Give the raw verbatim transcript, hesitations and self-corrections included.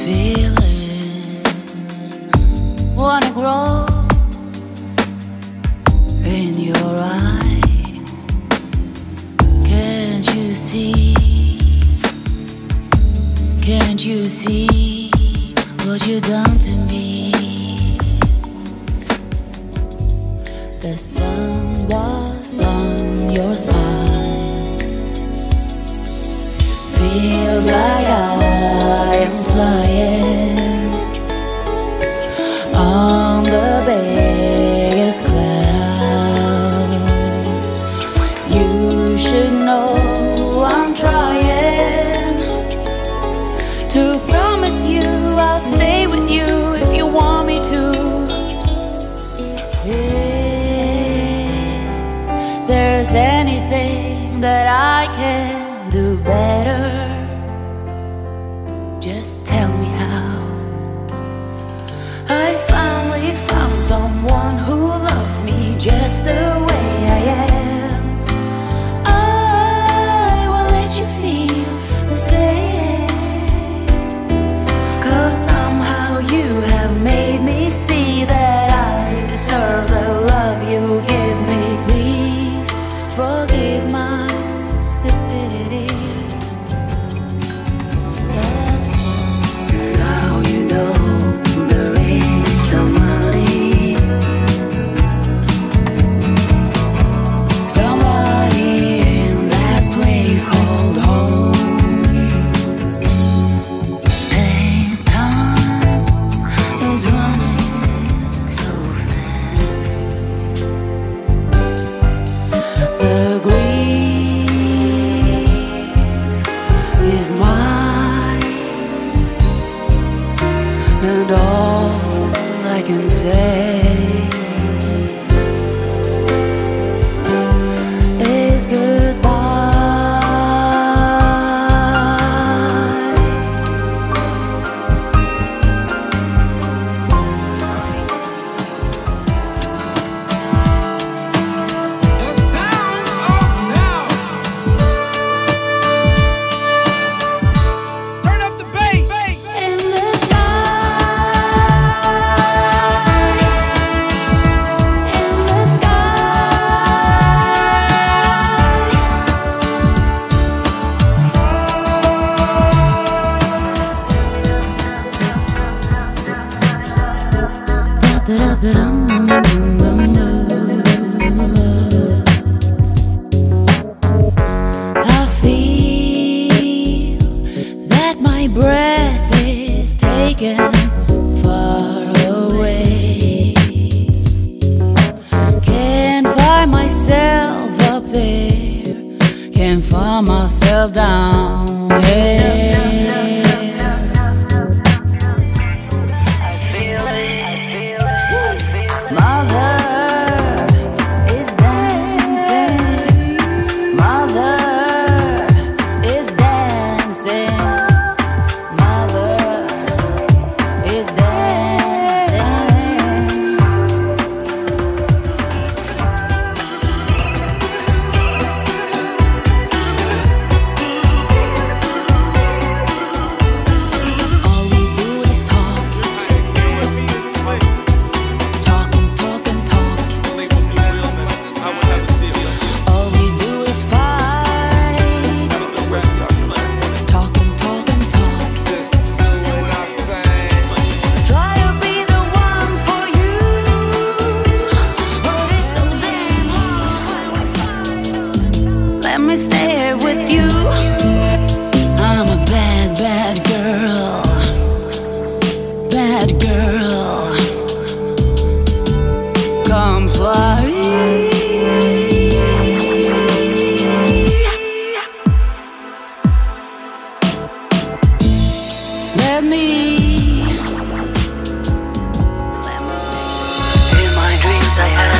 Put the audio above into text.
feeling, wanna grow in your eyes. Can't you see? Can't you see what you've done to me? The sun was on your spine. Feels like I am flying on the biggest cloud. You should know I'm trying to promise you I'll stay with you if you want me to. If there's anything that I can do better, just tell me how. I finally found someone who loves me just the way I am. I will let you feel the same, 'cause somehow you have made me see that I deserve the love you give me. Please forgive my stupidity. Now you know there is somebody, somebody in that place called home. And time is running so fast. The grief is mine, and all I can say is goodbye. In the sky, in the I feel that my breath is taken far away. Can't find myself up there, can't find myself down here. Mother is dancing, mother is dancing, mother is dancing. All we do is talk, talk and talk and talk. All we do is fight, talk and talk and talk. Try to be the one for you, but it's so damn hard. Let me stay here with you. I'm a bad, bad girl, bad girl. Come fly. Let me, let me in my dreams I had